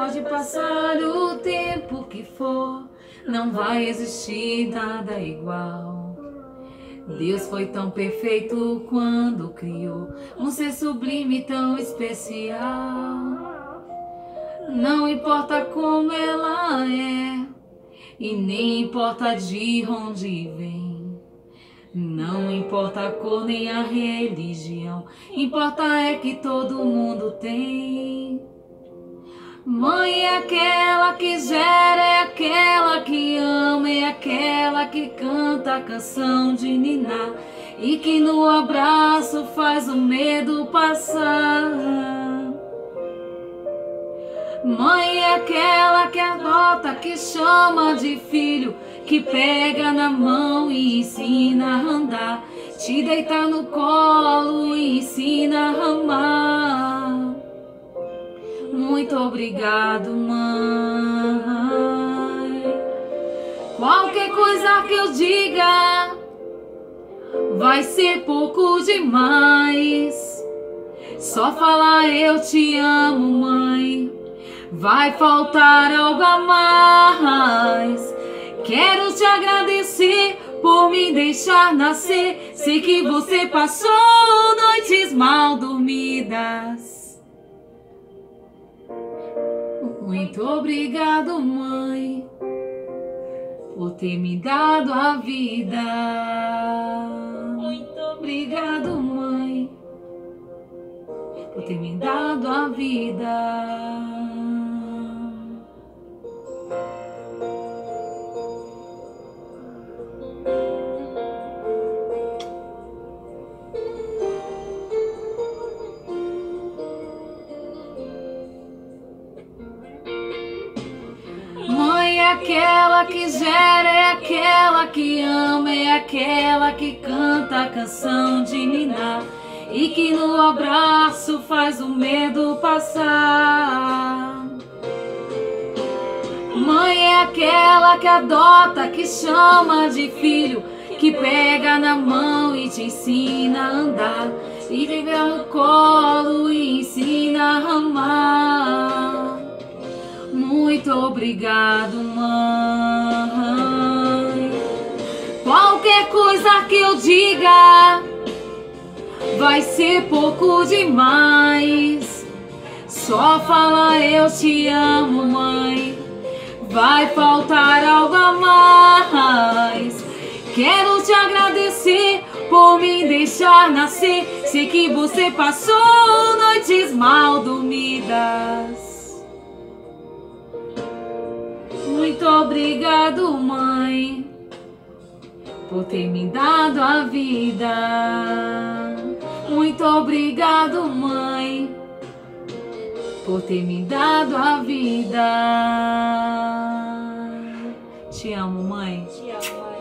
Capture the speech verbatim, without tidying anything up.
Pode passar o tempo que for, não vai existir nada igual. Deus foi tão perfeito quando criou um ser sublime tão especial. Não importa como ela é, e nem importa de onde vem. Não importa a cor nem a religião, importa é que todo mundo tem. Mãe é aquela que gera, é aquela que ama, é aquela que canta a canção de ninar e que no abraço faz o medo passar. Mãe é aquela que adota, que chama de filho, que pega na mão e ensina a andar, te deita no colo e ensina a amar. Muito obrigado, mãe. Qualquer coisa que eu diga vai ser pouco demais. Só falar eu te amo, mãe, vai faltar algo a mais. Quero te agradecer por me deixar nascer. Sei que você passou noites mal dormidas. Muito obrigado, mãe, por ter me dado a vida. Muito obrigado, mãe, por ter me dado a vida. Mãe é aquela que gera, é aquela que ama, é aquela que canta a canção de ninar e que no abraço faz o medo passar. Mãe é aquela que adota, que chama de filho, que pega na mão e te ensina a andar, e pega no colo e ensina a amar. Muito obrigado, mãe. Qualquer coisa que eu diga vai ser pouco demais. Só falar eu te amo, mãe, vai faltar algo a mais. Quero te agradecer por me deixar nascer. Sei que você passou noites mal dormidas. Muito obrigado, mãe, por ter me dado a vida. Muito obrigado, mãe, por ter me dado a vida. Te amo, mãe. Te amo.